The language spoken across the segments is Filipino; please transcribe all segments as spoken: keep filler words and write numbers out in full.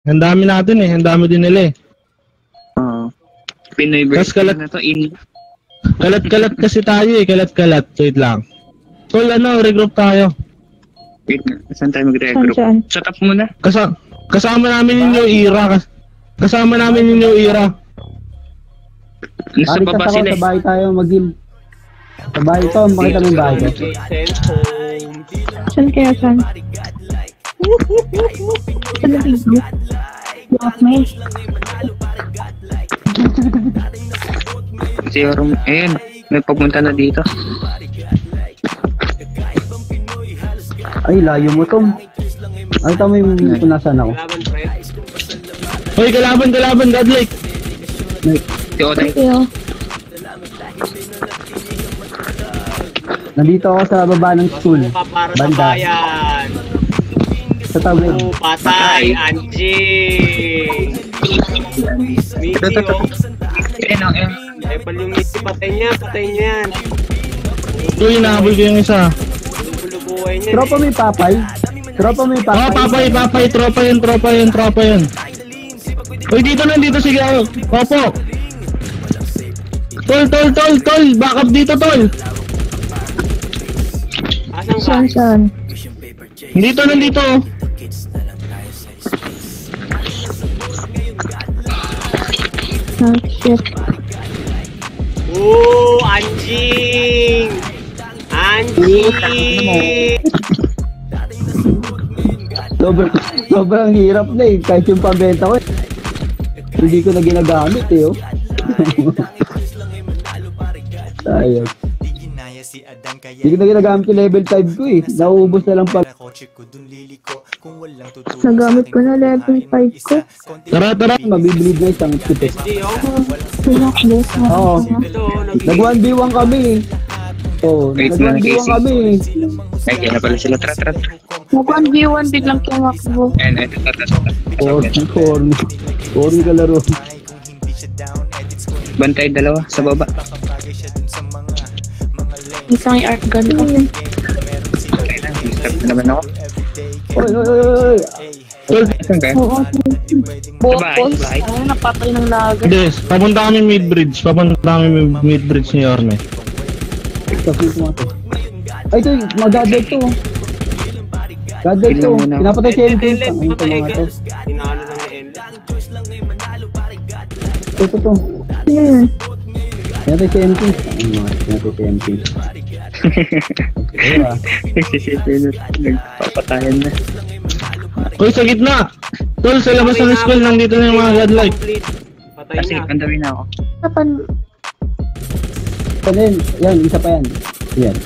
Ang dami natin eh, ang dami din nila eh. Oo. Uh, Pinoy version na to, in. Kalat-kalat kasi tayo eh, kalat-kalat. Wait lang. Tol, ano, regroup tayo. Wait na, saan tayo mag-regroup? Shut up muna. Kasa kasama namin yung new era. Kasama namin yung new era. Nasa baba sila eh. Sa bahay tayo mag-heal. Sa bahay to, makita mo yung bahay ko. Saan kaya saan? Saan na video? Blockmail? Si Orum, ayun, may papunta na dito. Ay, layo mo, Tom. Ay, tama yung kung nasaan ako. Hoy, kalaban, kalaban, Godlike. Si Oday. Nandito ako sa baba ng school. Banda. Sa tawid. Oh, patay, Anjing! Miti, oh. Ayun, ayun. Eh, pal yung Miti, patay niya, patay niya yan. Uy, nahabol ko yung isa. Bulubuhay niya. Tropa may papay. Tropa may papay. Oh, papay, papay, tropa yun, tropa yun, tropa yun. Uy, dito na, dito, sige, oh. Opo. Tol, tol, tol, tol, back up dito, tol. Asan ka? Saan, saan? Dito, nandito. Ah, shit. Oh, Anjing! Anjing! Sobrang, sobrang hirap na eh. Kahit yung pambenta ko eh. Hindi ko na ginagamit eh, oh. Sayang. Hindi ko na ginagamit yung level five ko eh. Nauubos na lang pala. Nagamit ko na level five ko. Tara, tara. Mabibleed na isang tipis. Hindi, oh. Pinakbo. Oo. Ito, oh, nag- Nag one v one kami eh. Oo, Wait nag one v one lang, kami eh. Ay, kaya na pala sila. Tara, tara. Mag one v one biglang tumakbo. Ayun, ayun, tara, tara, tara. Corny, corny. Corny ka laro. Bantay dalawa sa baba. Isang yung art gun ko. Ayun, disturb na naman ako. Oy, oy, oy, oy. Tol, Saan ka? Oo. Bopos. bahay. Ay, napatay ng lagat. Des, papunta kami mid-bridge. Papunta kami mid-bridge ni Orme. Kasi ko to. Ay, ito, mag-gadget to. Gadget to. Pinapatay si M P. Delete, Ang ito patay mga ka. to. Tinalo lang ni Ellen. Ito, ito, ito. Yun. Pinapatay si M P. Ay, mga, pinapatay si M P. Ito ah. Nagsisipin na. Nagpapatayan na. Uy, sa gitna! Tol, sa labas ng school, nandito na yung mga Godlike. Complete. Patay Kasi, na. pandawin na ako. Kapan? Ito din. Yan, isa pa yan. Yan.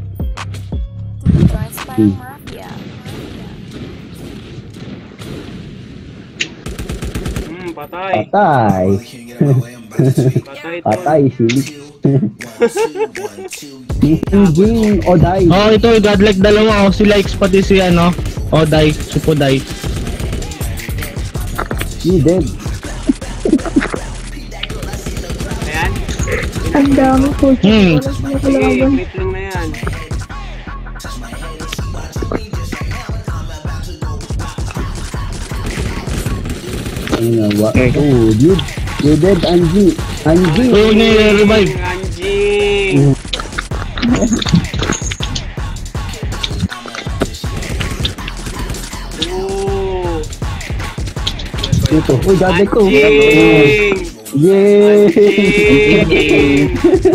Hmm. Hmm, patay. Patay. Patay, tol. Patay, sili. Jing Oday. Oh, ito, Godlike dalawa. Oh, si Likes pati si ano. Oday, Supoday. He dead. Ayan. Ang dami po. Hmm. Sige, crit lang na yan. Ano wa? Oh, dude. You dead, Anji. Anji. Uy, ni-revive. Anjing! Oh! Ito. Uy, gadget ko. Anjing! Yay! Anjing!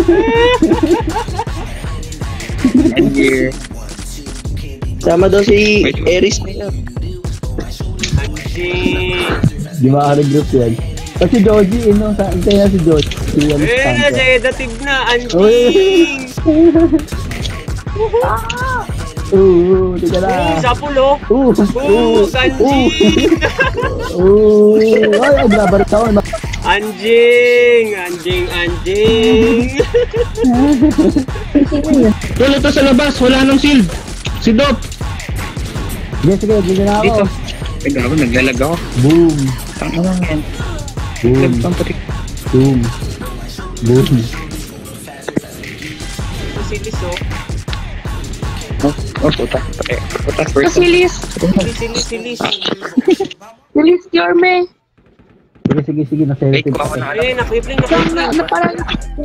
And here. Sama daw si Eris na yun. Anjing! Di ba ka-regroup yan? O si Joji, eh, no? Saan kaya si Joji? Si ano, Eh, Santa. nasa edatig na! Uy! Anjing! Oo, tika na. Oh, sapulo! Oo, Oh, Anjing! Oo, ay, ay, grabar ka. Anjing! Anjing! Anjing! Sino yun? Tol, ito sa labas. Wala nang shield. Si Dop. Sige, sige, dito na Dito. ako. Ay, gago, naglalag ako. Boom, Tang ano yan. boom, Naglag pang putik. boom, boom. Silis, oh. Oh, oh, puta. Eh, puta, first. Silis. Silis, silis, silis. Release your me. Sige, sige, sige. Nasa Wait, heritage kuha ko ako. na. Ay, nakipling, Na, nakipling. na, na parang...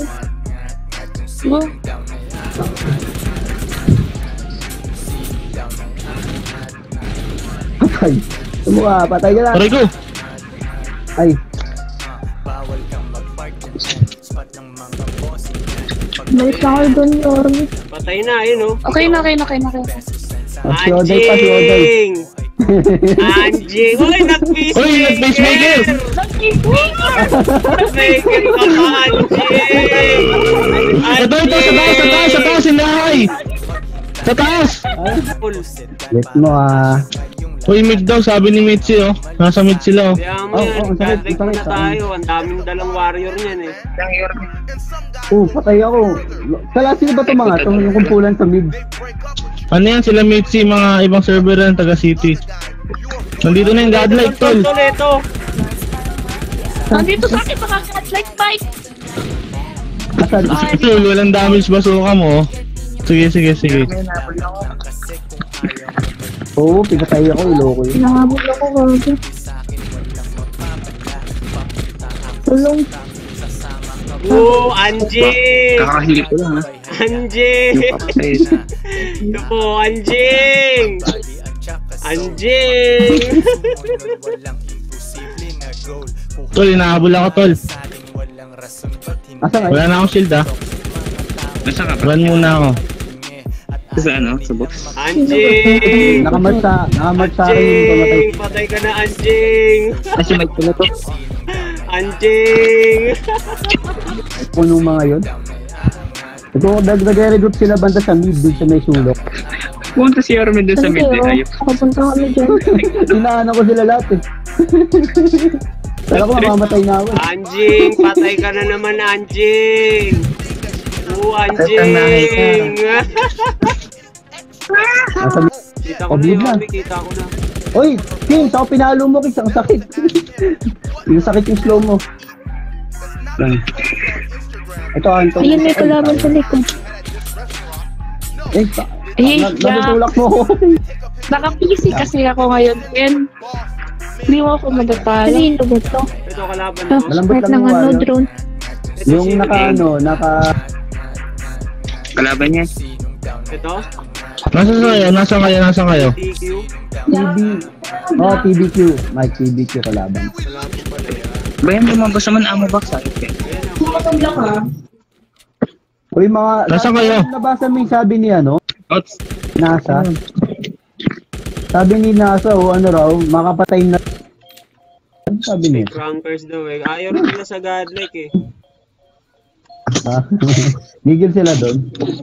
Go. Patay. Sumuka, patay ka lang. Aray ko! Ay, Balik na kayo doon, Yorme. Patay na, ayun oh. Okay na, okay na, okay na, okay na. ah, si Oday pa, si Oday. Anjing! Anjing! Uy, nag-peacemaker! Uy, nag-peacemaker! Nag-peacemaker ka pa, anjing! Ito, ito, sa taas, sa taas, sa taas, sinahay! Sa taas! Let mo ah. Uy, mid daw, sabi ni Mitzi, oh. Nasa mid sila, oh. Kaya mo Oh, yan, oh, sakit, godlike sakit, muna sakit. tayo. Ang daming dalang warrior niyan eh. Oh, patay ako. Kala sino ba itong mga ito? Yung kumpulan sa mid. Ano yan, sila Mitzi, mga ibang server yan, taga City. Nandito na yung godlike, tol. Tol, ito. Nandito sa akin, mga godlike bike. Asan? Tol, walang damage bazooka mo, oh. Sige, sige, sige. Oo, oh, pinatay ako. Iloko yun. Nahabol ako, gago. Tulong. Oo, anjing! Kakahili ko lang ha. Anjing! Yung kapatay na. Ito po, anjing! Anjing! Tol, inahabol ako, tol. Asan Wala kayo? na akong shield, ah. Nasa ka pa? Run muna ako. Sa ano? Sa box? Anjing! Nakamat sa, nakamat sa akin yung pamatay. Anjing! Patay ka na, anjing! Kasi may pala to. Anjing! Punong mga yun. Ito, nag-regroup sila banda sa mid dun sa may sulok. Punta si Armin dun sa mid eh. Ayop. Nakapunta kami dyan. Inaanan ko sila lahat eh. Kala ko mamamatay na ako eh. Anjing! Patay ka na naman, anjing! Oo, anjing! Nasa mid. Kita ko Oh, na bleed yun, na. Mami, kita ko na. Oy, King, sa pinalo mo, King, ang sakit. Yung sakit yung slow mo. Ito, Anton. Ayun, may kalaban sa likod. Eh, pa- Eh, na- natutulak mo ako. Naka-P C kasi ako ngayon. Yan. Hindi mo ako madatala. Kanino ba ito? Ito, kalaban Ah, mo. Malambot kahit lang ng yung ano, walo. drone. Ito, Yung sino naka, eh? ano, naka, Kalaban niya. Ito? Nasaan kayo? Nasaan kayo? Nasaan kayo? T Q? T B. Oh, T B Q. Mike, T B Q kalaban. Wala po pala yan. Bayan lumabas naman amo box sa akin. Uy, mga, Nasaan kayo? Nabasa mo yung sabi ni, ano, Outs. NASA. Sabi ni NASA, o ano raw, makapatay na. Ano sabi niya? Crankers daw eh. Ayaw rin nila sa godlike eh. Ha? Gigil sila doon.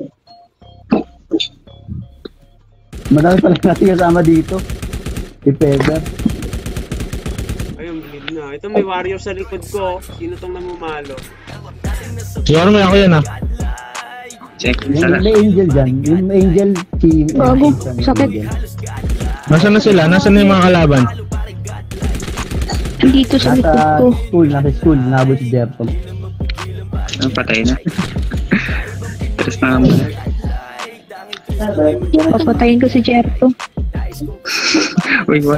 Madami pala natin kasama dito. Si Pega. Ayun, bleed na. Ito may warrior sa likod ko. Sino tong namumalo? Siguro may ako yan, ah. Check. Yung Sala. may angel dyan. Yung may angel team. Bago, sakit. Nasaan na sila? Nasaan na yung mga kalaban? Dito sa likod Nasa ko. school, nasa school. Nabot si Jefferson. Ang patay na. Tres na mo na. Papatayin ko si Jericho. Uy, wag.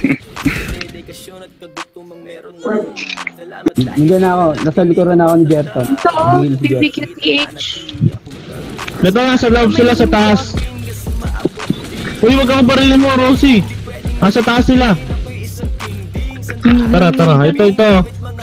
Nandiyan na ako. Nasa likuran na ako ni Jefferson. Ito, Gigil si B B Jefferson. Q T H. Ito nga, sa loob sila sa taas. Uy, wag kang barilin mo, Rosie. Nasa taas sila. Tara, tara. Ito, ito.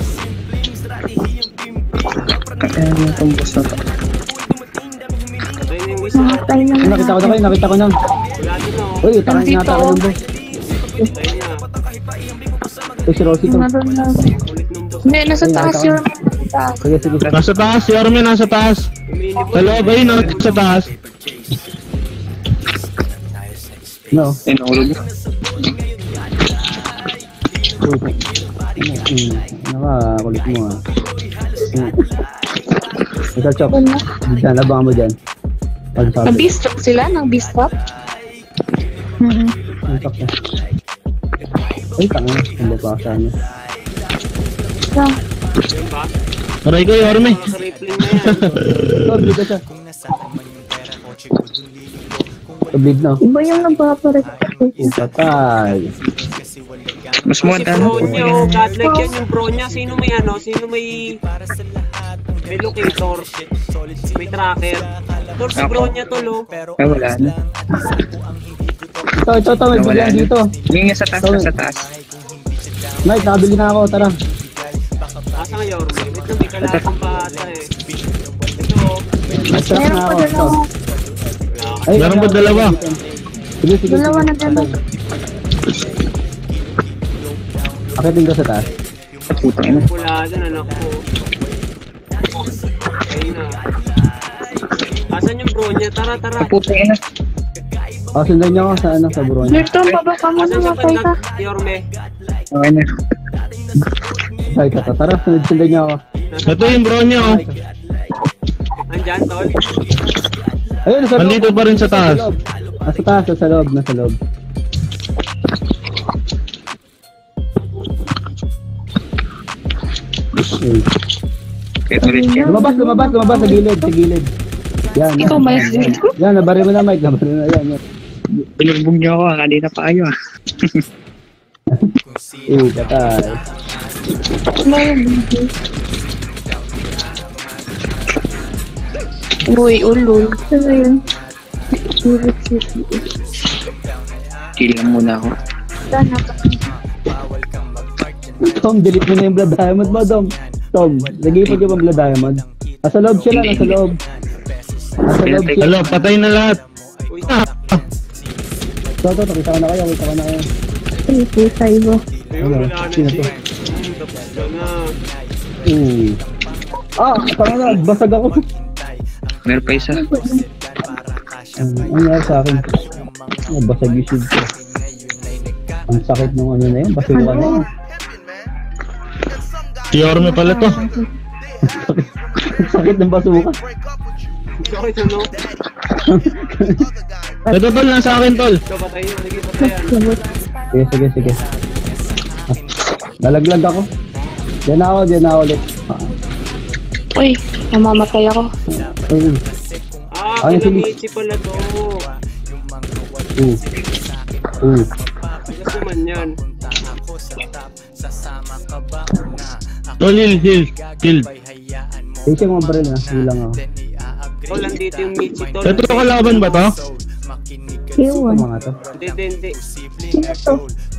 Kaya yung tumbos na to. Patay na yung isa. Nakatay na Ay, nakita ko na kayo, nakita ko na. Wala din oh. Uy, takang Nandito. nata ko ng boss. Patay na. Uy, si Rosie to. Naroon na. Kulit nung boss. Hindi, nasa Ay, taas nakita ko yun. na. Nasa taas. Sige, sige. Nasa taas, si Armin nasa taas. Uminibot. Sa loob, ayun, nasa taas. No. Eh, nakulog niya. Nakakulit mo ah. Ikaw, Chok. Wala. Diyan, labangan mo dyan. Pagsabi. Nag-beast trap sila? Nag-beast trap? Mm-hmm. Ang tak na. Ay, tanga. Ang babasa niya. Yeah. Yun ba? Aray ko, Armin. Sa rippling na yan. Oh, bleed na siya. Oh, bleed na. Iba yung nagpapalit. Oh, patay. Mas Oh, mo si pro niya, oh, godlike yan yung pro niya. Sino may ano, sino may... May locator. May tracker. Tol, si pro niya tol, oh. Ay, wala na. Ito, ito, ito, may Nawala bigyan na. dito. Yung nga sa taas, sa taas. Mike, nakabili na ako, tara. Asa nga Yorme? Wait lang, may kalapang pa ata eh. Ito, oh. Nag-trap Meron na pa ako. Ito. dalawa. Ay, Meron pa dalawa. Sige, sige. Dalawa na dalawa. Akitin ko sa taas. Puta ina. Pula dyan, anak ko. Ayun na. Asan yung bro niya? Tara, tara. Puta ina. O, sundan niyo ako sa ano, sa buron. Virtual, pabaka mo Asan na siya matay ka. pagkat, Yorme? Okay na. Ay, tata, tara, sundan, sundan niyo ako. Ito yung bro niya, oh. Andyan, tol? Ayun, nasa loob. Nandito pa rin sa taas. Nasa taas, nasa loob, nasa loob. Okay. Kaya ulit siya. Lumabas, lumabas, lumabas sa gilid, sa gilid. Yan, yan. Ikaw, may Yan, nabari mo na, Mike, nabari mo na, yan, yan. Binugbog niyo ako, ah. Kanina pa kayo ah. Eh, katay. Uy, ulul. Ano yun? Kill lang muna ako. Sana pa. Tom, delete mo na yung Blood Diamond mo, Tom. Tom, nag-iipag yung Blood Diamond. Nasa loob siya lang, nasa loob. Nasa loob siya. Hello, patay na lahat. Uy, So, to, nakita ko na kayo, nakita ko na kayo. Ay, putay mo. ayun, wala na Sino to? siya. Hmm, tapos ka na. Hmm. Ah, tama na, basag ako. Meron pa isa. Ano nangyari sa akin? Oh, basag yung shield ko. Ang sakit nung ano na yun, basag ka na yun. Si Yorme pala to. Ang sakit ng basuka. Sorry, ano? Ito tol, nasa akin tol. Ikaw, patayin. Sige, patayan. Sige, sige, sige. Ah, nalaglag ako. Diyan ako, diyan ako ulit. Ah, Uy, namamatay ako. ayun. Ah, Ay, sige. kinamichi pala to. Uh. Uh. Gusto man yan. Tol, heal, heal, heal. Ay, siya mga baril na. Hilang ako. Tol, nandito yung Michi, tol. Ito kalaban ba to? Yung Iwan. mga to. Hindi, hindi, hindi. Sino to?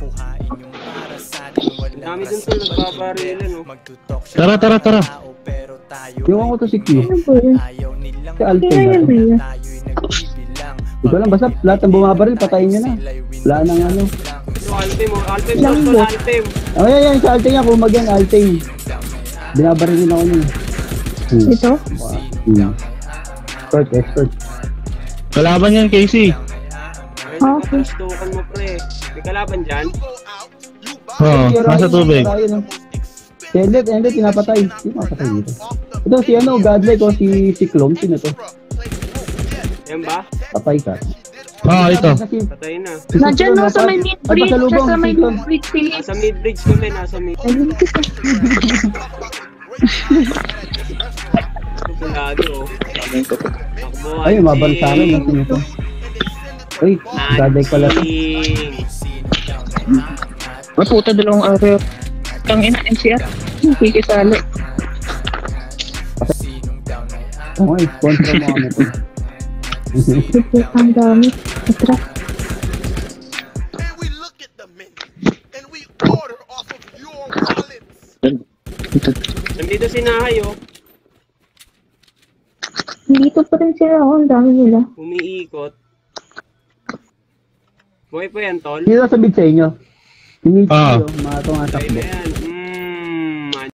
Ang dami dun tol, nagpaparilan, oh. Tara, tara, tara. Yung ako to si Q. Ano ba yun? Si Alpin Kaya na yan to. ba yun? Hindi ko alam, basta lahat ng bumabaril, patayin nyo na. Wala nang ano. Ito, Alpem, oh. Alpem, tol, tol, Alpem. Oh, yan, yan, si Alpin yan, kumag yan, Alpin. Binabarilin ako niya. Hmm. Ito? Hmm. Expert, expert. Kalaban yan, Casey. Ayun, Okay. nakatustukan mo, pre. May kalaban dyan? Oo, nasa tubig. Si Endet, Endet, pinapatay. Sino pinapatay dito? Ito, si ano, Godlike o si, si Clone, sino to? Yan ba? Patay ka. Oo, ito. Kasi, Patay na. si Nandiyan Clone no, sa may napad- mid Ay, bridge. pasalubong, Sa may si Clone. mid bridge, Philip. Nasa mid-bridge kami, nasa mid. Ayun kasi. Kulado, oh. Takbo, Ay, mabal sa akin, yung sino to? Uy, Godlike pala to. Anjing. Ay, puta, dalawang araw. Tang ina, N C R. Kikisali. Oo, oh, sponsor mo kami to. Ang dami. Atra. Nandito si Nahay, oh. Dito pa rin sila. Oh, ang dami nila. Umiikot. Buhay pa yan, tol. Sino sa bid sa inyo? Si Michi, Ah. oh, mga Buhay tumatakbo. na yan.